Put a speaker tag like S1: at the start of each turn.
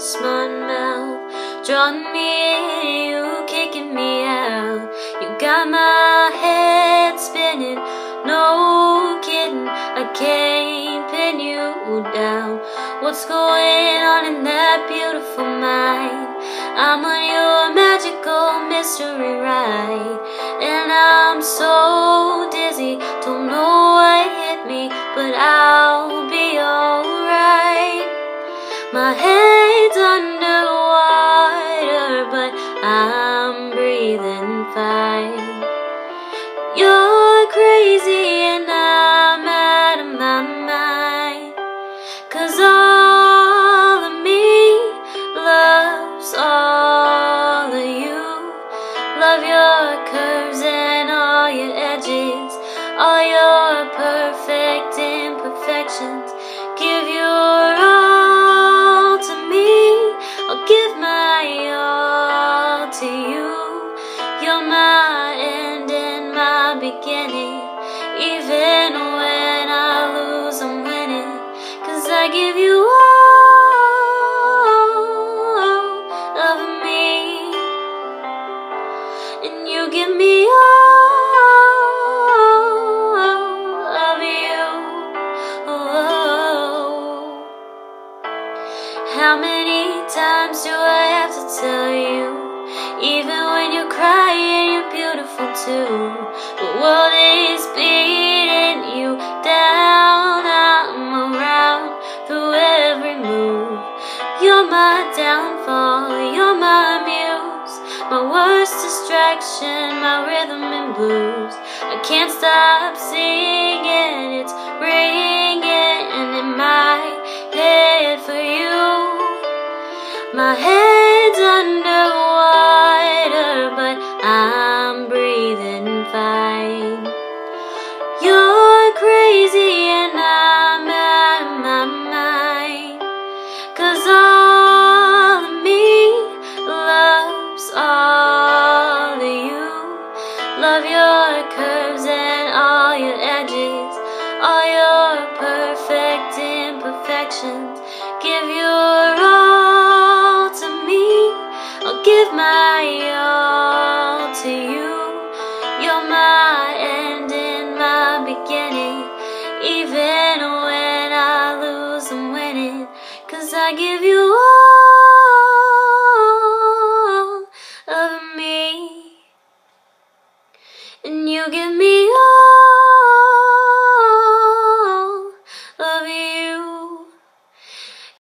S1: smart mouth, drawing me in, you kicking me out. You got my head spinning, no kidding, I can't pin you down. What's going on in that beautiful mind? I'm on your magical mystery ride, and I'm so dizzy, don't know what hit me, but I'll be alright. My head's underwater, but I'm breathing fine. You're crazy and I'm out of my mind, 'cause all of me loves all of you. Love your curves and all your edges, all your perfect imperfections. Give your all to me, I'll give my all to you. You're my end and my beginning, even when I lose I'm winning, 'cause I give you all of me, and you give me all of you. Oh. How many times do I have to tell you? Even when you're crying, you're beautiful too. The world is beating you down, I'm around through every move. You're my downfall, you're my muse, my worst distraction, my rhythm and blues. I can't stop singing, it's ringing in my head for you. My head's underwater, but I'm breathing fine. You're crazy and I'm out of my mind, 'cause all of me loves all of you. Love your curves and all your edges, all your perfect imperfections. Give your all to me, I'll give my all to you. You're my end and my beginning, even when I lose I'm winning, 'cause I give you all of me, and you give me all